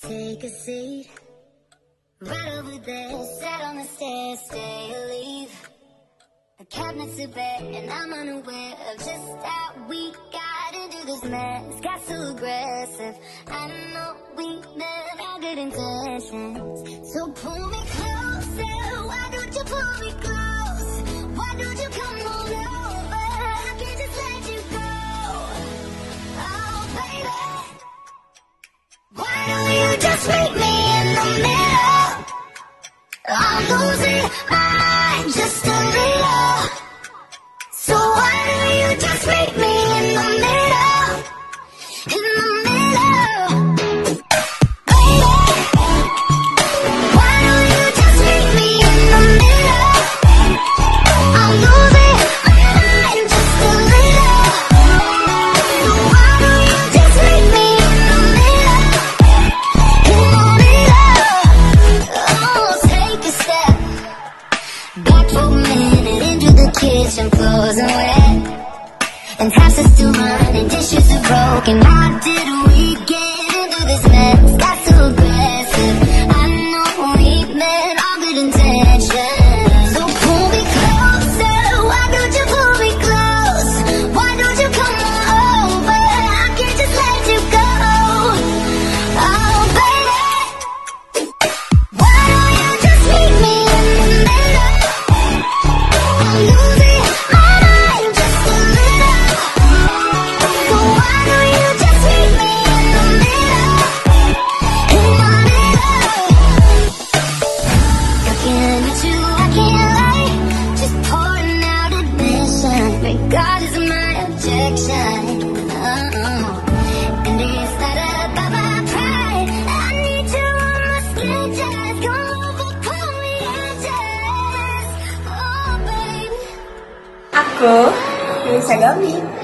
Take a seat right over there. Sat on the stairs, stay or leave. The cabinets are bare and I'm unaware of just how we got into this mess. Got so aggressive. I know we never had good intentions. So pull me closer. Why don't you pull me close? Why don't you come on over? I can't just let you go. Oh baby, why don't you just meet me in the middle? I'm losing my mind just a little. So why don't you just meet me in the middle? In the middle. Baby, why don't you just meet me in the middle? I'm losing my mind just a little. So why don't you just meet me in the middle? In the middle. Oh, take a step back for a minute into the kitchen, floors are wet and taps are still running, dishes are broken. How did we get into this mess? Got so aggressive. I know we meant all good intentions. So pull me closer. Why don't you pull me close? Why don't you come on over? I can't just let you go. Oh baby, why don't you just meet me in the middle? I'm losing my mind just a little. So why don't you just meet me in the middle? In the middle. Looking at you, I can't lie. Just pouring out admission, regardless of my objection. And it's not about my pride. I need you on my skin, just come over, pull me in, just. Oh baby. Aku, Lisa Gabi.